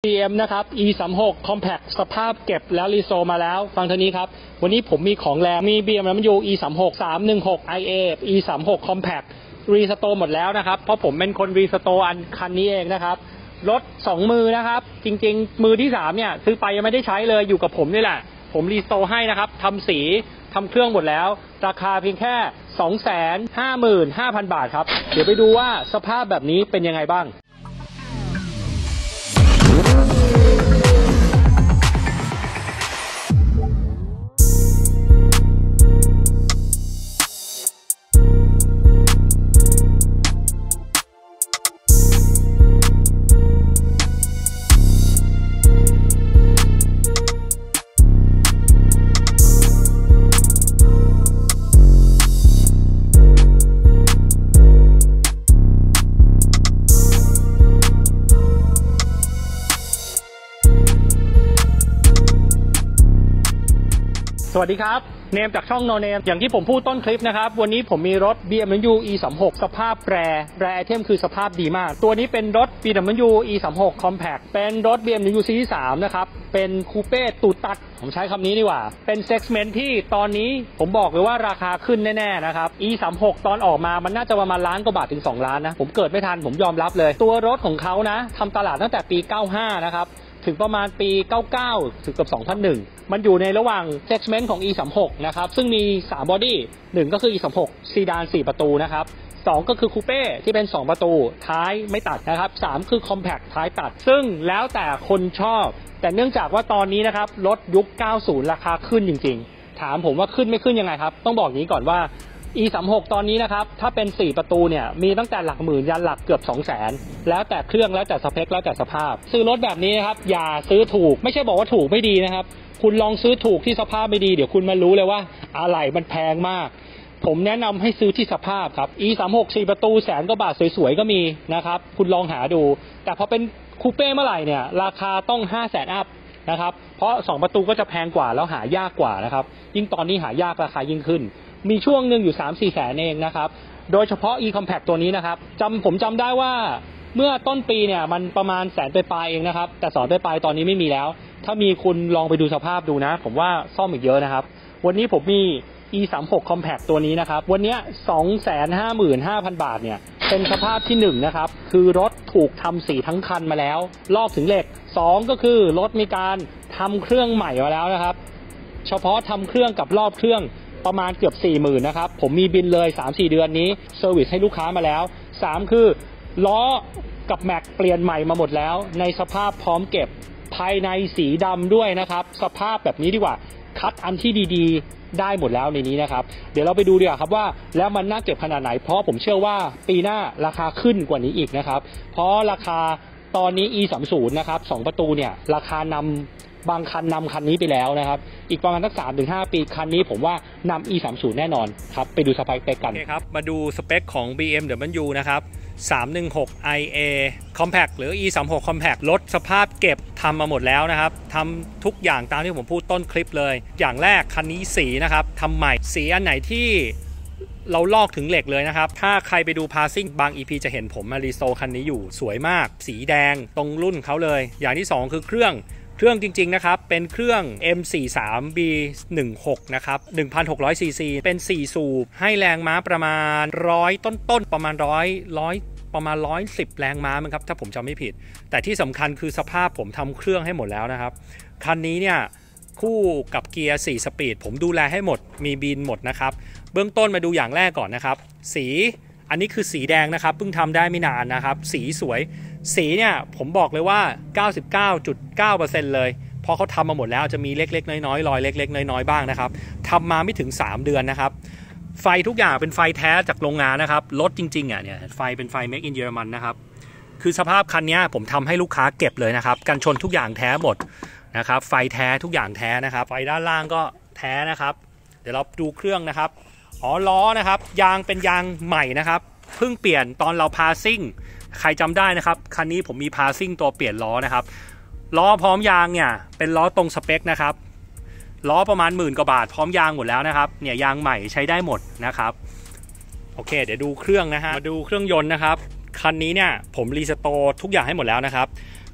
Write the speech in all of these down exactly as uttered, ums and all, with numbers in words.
บี เอ็ม นะครับ อี สามสิบหก Compact สภาพเก็บแล้วรีโซมาแล้วฟังทางนี้ครับวันนี้ผมมีของแรงมี บี เอ็ม ดับเบิลยู อี สามสิบหก สามหนึ่งหก ไอ เอ อี สามสิบหก Compact รีสโตร์หมดแล้วนะครับเพราะผมเป็นคนรีสโตร์อันคันนี้เองนะครับรถสองมือนะครับจริงๆมือที่สามเนี่ยซื้อไปยังไม่ได้ใช้เลยอยู่กับผมนี่แหละผมรีสโตร์ให้นะครับทำสีทำเครื่องหมดแล้วราคาเพียงแค่ สองแสนห้าหมื่นห้าพัน บาทครับเดี๋ยวไปดูว่าสภาพแบบนี้เป็นยังไงบ้างสวัสดีครับเนมจากช่องโนเนมอย่างที่ผมพูดต้นคลิปนะครับวันนี้ผมมีรถ บี เอ็ม ดับเบิลยู อี สามสิบหก สภาพแรแรไอเทมคือสภาพดีมากตัวนี้เป็นรถ บี เอ็ม ดับเบิลยู อี สามสิบหก Compact เป็นรถ บี เอ็ม ดับเบิลยู Series สามนะครับเป็นคูเป้ตูดตัดผมใช้คำนี้ดีกว่าเป็นเซกเมนต์ที่ตอนนี้ผมบอกเลยว่าราคาขึ้นแน่ๆนะครับ อี สามสิบหก ตอนออกมามันน่าจะประมาณล้านกว่าบาทถึงสองล้านนะผมเกิดไม่ทันผมยอมรับเลยตัวรถของเขานะทำตลาดตั้งแต่ปีเก้าสิบห้านะครับถึงประมาณปีเก้าสิบเก้าถึงกับสองพันหนึ่งมันอยู่ในระหว่างเซกเมนต์ของ อี สามสิบหก นะครับซึ่งมีสามบอดี้หนึ่งก็คือ อี สามสิบหก ซีดานสี่ประตูนะครับสองก็คือคูเป้ที่เป็นสองประตูท้ายไม่ตัดนะครับสามคือคอมแพคท้ายตัดซึ่งแล้วแต่คนชอบแต่เนื่องจากว่าตอนนี้นะครับรถยุคเก้าสิบราคาขึ้นจริงๆถามผมว่าขึ้นไม่ขึ้นยังไงครับต้องบอกอย่างนี้ก่อนว่า อี สามสิบหก ตอนนี้นะครับถ้าเป็นสี่ประตูเนี่ยมีตั้งแต่หลักหมื่นยันหลักเกือบ สองแสน แล้วแต่เครื่องแล้วแต่สเปคแล้วแต่สภาพซื้อรถแบบนี้นะครับอย่าซื้อถูกไม่ใช่บอกว่าถูกไม่ดีนะครับคุณลองซื้อถูกที่สภาพไม่ดีเดี๋ยวคุณมารู้เลยว่าอะไรมันแพงมากผมแนะนำให้ซื้อที่สภาพครับ อี สามสิบหก สี่ประตูแสนกว่าบาทสวยๆก็มีนะครับคุณลองหาดูแต่พอเป็นคูเป้เมื่อไหร่เนี่ยราคาต้อง ห้าแสน อัพนะครับเพราะสองประตูก็จะแพงกว่าแล้วหายากกว่านะครับยิ่งตอนนี้หายากราคายิ่งขึ้นมีช่วงหนึ่งอยู่ สามสี่ แสนเองนะครับโดยเฉพาะ e-compact ตัวนี้นะครับจำผมจำได้ว่าเมื่อต้นปีเนี่ยมันประมาณแสนปลายเองนะครับแต่สอนปลายตอนนี้ไม่มีแล้วถ้ามีคุณลองไปดูสภาพดูนะผมว่าซ่อมอีกเยอะนะครับวันนี้ผมมี อี สามสิบหก Compact ตัวนี้นะครับวันนี้ สองแสนห้าหมื่นห้าพัน บาทเนี่ยเป็นสภาพที่หนึ่งนะครับคือรถถูกทำสีทั้งคันมาแล้วลอกถึงเหล็กสองก็คือรถมีการทำเครื่องใหม่มาแล้วนะครับเฉพาะทำเครื่องกับรอบเครื่องประมาณเกือบ สี่หมื่น นะครับผมมีบินเลย สามสี่ เดือนนี้เซอร์วิสให้ลูกค้ามาแล้วสามคือล้อกับแม็กเปลี่ยนใหม่มาหมดแล้วในสภาพพร้อมเก็บภายในสีดำด้วยนะครับสภาพแบบนี้ดีกว่าคัดอันที่ดีๆได้หมดแล้วในนี้นะครับเดี๋ยวเราไปดูดีกว่าครับว่าแล้วมันน่าเก็บขนาดไหนเพราะผมเชื่อว่าปีหน้าราคาขึ้นกว่านี้อีกนะครับเพราะราคาตอนนี้ อี สามสิบ นะครับสองประตูเนี่ยราคานำบางคันนำคันนี้ไปแล้วนะครับอีกประมาณสัก สามถึงห้า ปีคันนี้ผมว่านำ อี สามสิบ แน่นอนครับไปดูสเปคกันโอเคครับมาดูสเปคของ บี เอ็ม ดับเบิลยู นะครับสามหนึ่งหก ไอ เอ Compact หรือ อี สามสิบหก Compact รถสภาพเก็บทำมาหมดแล้วนะครับทำทุกอย่างตามที่ผมพูดต้นคลิปเลยอย่างแรกคันนี้สีนะครับทำใหม่สีอันไหนที่เราลอกถึงเหล็กเลยนะครับถ้าใครไปดู Passing บาง อี พี จะเห็นผมมารีโซคันนี้อยู่สวยมากสีแดงตรงรุ่นเขาเลยอย่างที่สองคือเครื่องเครื่องจริงๆนะครับเป็นเครื่อง เอ็ม สี่สิบสาม บี สิบหก นะครับ หนึ่งพันหกร้อย ซี ซี เป็นสี่สูบให้แรงม้าประมาณหนึ่งร้อยต้นๆประมาณ100 100ประมาณหนึ่งร้อยสิบแรงม้ามั้งครับถ้าผมจำไม่ผิดแต่ที่สำคัญคือสภาพผมทำเครื่องให้หมดแล้วนะครับคันนี้เนี่ยคู่กับเกียร์สี่สปีดผมดูแลให้หมดมีบินหมดนะครับเบื้องต้นมาดูอย่างแรกก่อนนะครับสีอันนี้คือสีแดงนะครับเพิ่งทำได้ไม่นานนะครับสีสวยสีเนี่ยผมบอกเลยว่า เก้าสิบเก้าจุดเก้าเปอร์เซ็นต์ เลยพอเขาทำมาหมดแล้วจะมีเล็กๆน้อยๆรอยเล็กๆน้อยๆบ้างนะครับทำมาไม่ถึงสามเดือนนะครับไฟทุกอย่างเป็นไฟแท้จากโรงงานนะครับรถจริงๆอ่ะเนี่ยไฟเป็นไฟ Make in เยอรมันนะครับคือสภาพคันนี้ผมทำให้ลูกค้าเก็บเลยนะครับกันชนทุกอย่างแท้หมดนะครับไฟแท้ทุกอย่างแท้นะครับไฟด้านล่างก็แท้นะครับเดี๋ยวเราดูเครื่องนะครับอ๋อล้อนะครับยางเป็นยางใหม่นะครับเพิ่งเปลี่ยนตอนเรา Passingใครจำได้นะครับคันนี้ผมมี Passing ตัวเปลี่ยนล้อนะครับล้อพร้อมยางเนี่ยเป็นล้อตรงสเปคนะครับล้อประมาณหมื่นกว่าบาทพร้อมยางหมดแล้วนะครับเนี่ยยางใหม่ใช้ได้หมดนะครับโอเคเดี๋ยวดูเครื่องนะฮะมาดูเครื่องยนต์นะครับคันนี้เนี่ยผมรีสโตร์ทุกอย่างให้หมดแล้วนะครับ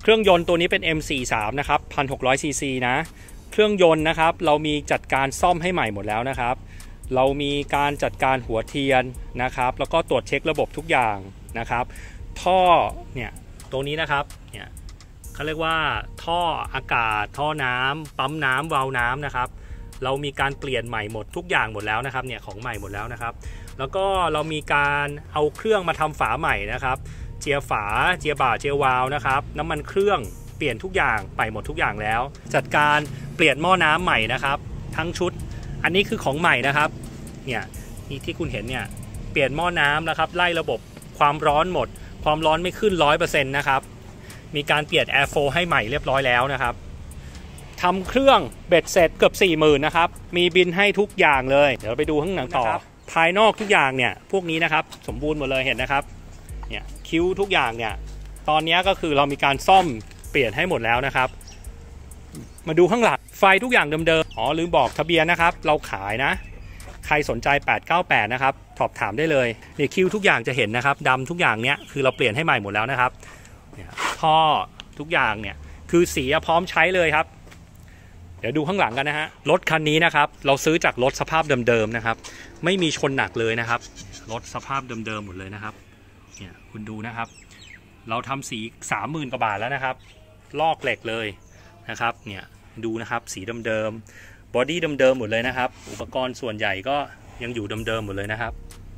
เครื่องยนต์ตัวนี้เป็น เอ็ม สี่สิบสาม นะครับ หนึ่งพันหกร้อย ซี ซี นะเครื่องยนต์นะครับเรามีจัดการซ่อมให้ใหม่หมดแล้วนะครับเรามีการจัดการหัวเทียนนะครับแล้วก็ตรวจเช็คระบบทุกอย่างนะครับท่อเนี่ยตรงนี้นะครับเนี่ยเขาเรียกว่าท่ออากาศท่อน้ำปั๊มน้ำวาล์วน้ำนะครับเรามีการเปลี่ยนใหม่หมดทุกอย่างหมดแล้วนะครับเนี่ยของใหม่หมดแล้วนะครับแล้วก็เรามีการเอาเครื่องมาทำฝาใหม่นะครับเจียฝาเจียบ่าเจียวาล์วนะครับน้ำมันเครื่องเปลี่ยนทุกอย่างไปหมดทุกอย่างแล้วจัดการเปลี่ยนหม้อน้ำใหม่นะครับทั้งชุดอันนี้คือของใหม่นะครับเนี่ยนี่ที่คุณเห็นเนี่ยเปลี่ยนหม้อน้ำนะครับไล่ระบบความร้อนหมดความร้อนไม่ขึ้น ร้อยเปอร์เซ็นต์ นะครับมีการเปลี่ยนแอร์โฟลว์ให้ใหม่เรียบร้อยแล้วนะครับทำเครื่องเบ็ดเสร็จเกือบสี่หมื่นนะครับมีบินให้ทุกอย่างเลยเดี๋ยวเราไปดูข้างหลังต่อภายนอกทุกอย่างเนี่ยพวกนี้นะครับสมบูรณ์หมดเลยเห็นนะครับเนี่ยคิ้วทุกอย่างเนี่ยตอนนี้ก็คือเรามีการซ่อมเปลี่ยนให้หมดแล้วนะครับมาดูข้างหลังไฟทุกอย่างเดิมๆอ๋อลืมบอกทะเบียนนะครับเราขายนะใครสนใจแปดเก้าแปดนะครับสอบถามได้เลยเนี่ยคิ้วทุกอย่างจะเห็นนะครับดำทุกอย่างเนี้ยคือเราเปลี่ยนให้ใหม่หมดแล้วนะครับเนี่ยท่อทุกอย่างเนี่ยคือสีพร้อมใช้เลยครับเดี๋ยวดูข้างหลังกันนะฮะรถคันนี้นะครับเราซื้อจากรถสภาพเดิมๆนะครับไม่มีชนหนักเลยนะครับรถสภาพเดิมๆหมดเลยนะครับเนี่ยคุณดูนะครับเราทำสีสามหมื่นกว่าบาทแล้วนะครับลอกเหล็กเลยนะครับเนี่ยดูนะครับสีเดิมๆบอดี้เดิมๆหมดเลยนะครับอุปกรณ์ส่วนใหญ่ก็ยังอยู่เดิมๆหมดเลยนะครับ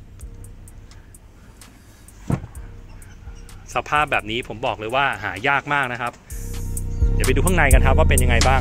สภาพแบบนี้ผมบอกเลยว่าหายากมากนะครับเดี๋ยวไปดูข้างในกันครับว่าเป็นยังไงบ้าง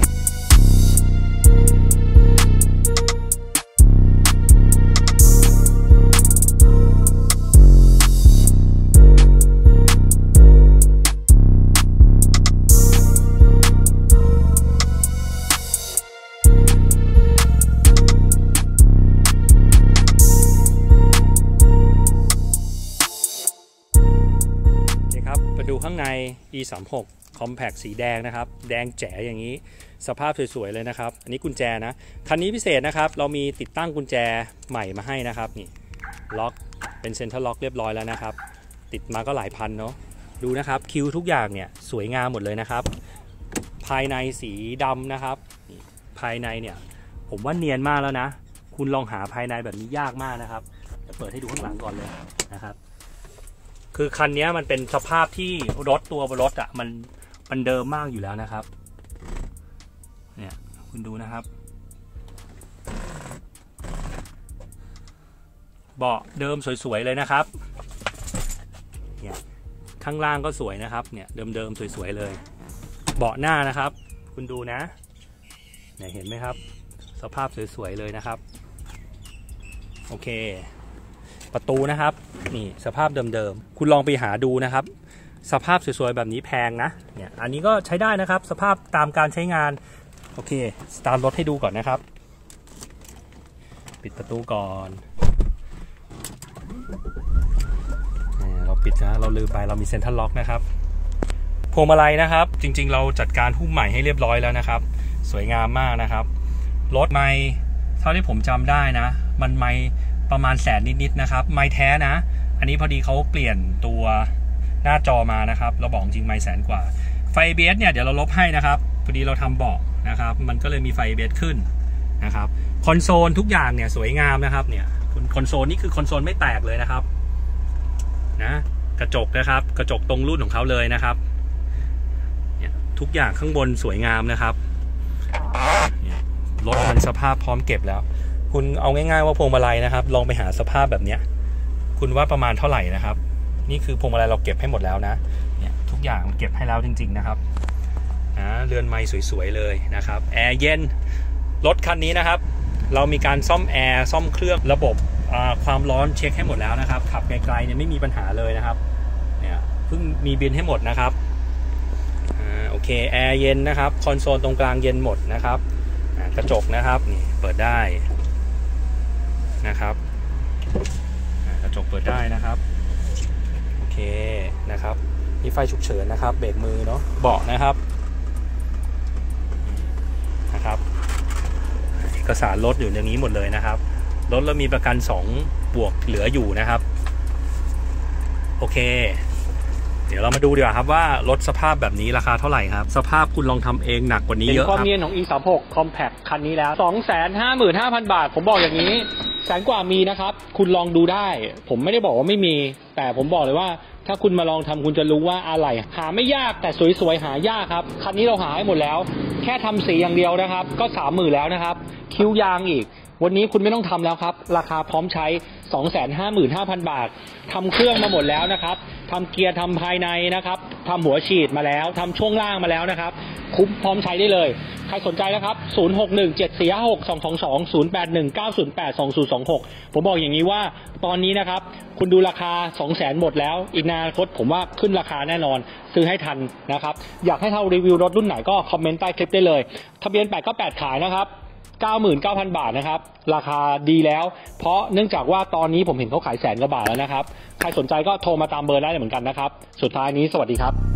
ดูข้างใน อี สามสิบหก Compact สีแดงนะครับแดงแจ๋อย่างนี้สภาพสวยๆเลยนะครับอันนี้กุญแจนะคันนี้พิเศษนะครับเรามีติดตั้งกุญแจใหม่มาให้นะครับนี่ล็อกเป็นเซ็นทรัลล็อกเรียบร้อยแล้วนะครับติดมาก็หลายพันเนาะดูนะครับคิ้วทุกอย่างเนี่ยสวยงามหมดเลยนะครับภายในสีดำนะครับภายในเนี่ยผมว่าเนียนมากแล้วนะคุณลองหาภายในแบบนี้ยากมากนะครับจะเปิดให้ดูข้างหลังก่อนเลยนะครับคือคันนี้มันเป็นสภาพที่รถตัวรถอ่ะมันมันเดิมมากอยู่แล้วนะครับเนี่ยคุณดูนะครับเบาะเดิมสวยๆเลยนะครับเนี่ยข้างล่างก็สวยนะครับเนี่ยเดิมๆสวยๆเลยเบาะหน้านะครับคุณดูนะเนี่ยเห็นไหมครับสภาพสวยๆเลยนะครับโอเคประตูนะครับนี่สภาพเดิมๆคุณลองไปหาดูนะครับสภาพสวยๆแบบนี้แพงนะเนี่ยอันนี้ก็ใช้ได้นะครับสภาพตามการใช้งานโอเคสตาร์ทรถให้ดูก่อนนะครับปิดประตูก่อนเราปิดนะเราลืมไปเรามีเซ็นทรัลล็อกนะครับพวงมาลัยนะครับจริงๆเราจัดการหุ้มใหม่ให้เรียบร้อยแล้วนะครับสวยงามมากนะครับรถไม่เท่าที่ผมจำได้นะมันไม่ประมาณแสนนิดๆนะครับไม้แท้นะอันนี้พอดีเขาเปลี่ยนตัวหน้าจอมานะครับเราบอกจริงไม้แสนกว่าไฟ เอ บี เอส เนี่ยเดี๋ยวเราลบให้นะครับพอดีเราทำเบาะนะครับมันก็เลยมีไฟ เอ บี เอส ขึ้นนะครับคอนโซลทุกอย่างเนี่ยสวยงามนะครับเนี่ยคอนโซลนี่คือคอนโซลไม่แตกเลยนะครับนะกระจกนะครับกระจกตรงรุ่นของเขาเลยนะครับเนี่ยทุกอย่างข้างบนสวยงามนะครับรถมันสภาพพร้อมเก็บแล้วคุณเอาง่ายๆว่าพวงมาลัยนะครับลองไปหาสภาพแบบเนี้ยคุณว่าประมาณเท่าไหร่นะครับนี่คือพวงมาลัยเราเก็บให้หมดแล้วนะเนี่ยทุกอย่างเก็บให้แล้วจริงๆนะครับนะเรือนไม้สวยๆเลยนะครับแอร์เย็นรถคันนี้นะครับเรามีการซ่อมแอร์ซ่อมเครื่องระบบความร้อนเช็คให้หมดแล้วนะครับขับไกลๆเนี่ยไม่มีปัญหาเลยนะครับเนี่ยเพิ่งมีบินให้หมดนะครับอ่าโอเคแอร์เย็นนะครับคอนโซลตรงกลางเย็นหมดนะครับกระจกนะครับนี่เปิดได้นะครับกระจกเปิดได้นะครับโอเคนะครับนี่ไฟฉุกเฉินนะครับเบรกมือเนาะเบาะนะครับนะครับเอกสารรถอยู่อย่างนี้หมดเลยนะครับรถเรามีประกันสองบวกเหลืออยู่นะครับโอเคเดี๋ยวเรามาดูดีกว่าครับว่ารถสภาพแบบนี้ราคาเท่าไหร่ครับสภาพคุณลองทำเองหนักกว่านี้เยอะครับเป็นความเนียนของ อี สามสิบหก Compact คันนี้แล้ว สองแสนห้าหมื่นห้าพัน บาทผมบอกอย่างนี้แสนกว่ามีนะครับคุณลองดูได้ผมไม่ได้บอกว่าไม่มีแต่ผมบอกเลยว่าถ้าคุณมาลองทำคุณจะรู้ว่าอะไรหาไม่ยากแต่สวยๆหายากครับคันนี้เราหาให้หมดแล้วแค่ทำสีอย่างเดียวนะครับก็สามหมื่นแล้วนะครับคิ้วยางอีกวันนี้คุณไม่ต้องทำแล้วครับราคาพร้อมใช้ สองแสนห้าหมื่นห้าพัน บาททำเครื่องมาหมดแล้วนะครับทำเกียร์ทำภายในนะครับทำหัวฉีดมาแล้วทำช่วงล่างมาแล้วนะครับคุ้มพร้อมใช้ได้เลยใครสนใจนะครับศูนย์ หก หนึ่ง เจ็ด สี่ ห้า หก สอง สอง สอง ศูนย์ แปด หนึ่ง เก้า ศูนย์ แปด สอง ศูนย์ สอง หกผมบอกอย่างนี้ว่าตอนนี้นะครับคุณดูราคา สองแสน หมดแล้วอีกนานคตผมว่าขึ้นราคาแน่นอนซื้อให้ทันนะครับอยากให้เรารีวิวรถรุ่นไหนก็คอมเมนต์ใต้คลิปได้เลยทะเบียนแปดเก้าแปดขายนะครับเก้าหมื่นเก้าพัน บาทนะครับราคาดีแล้วเพราะเนื่องจากว่าตอนนี้ผมเห็นเขาขายแสนกว่าบาทแล้วนะครับใครสนใจก็โทรมาตามเบอร์ได้เหมือนกันนะครับสุดท้ายนี้สวัสดีครับ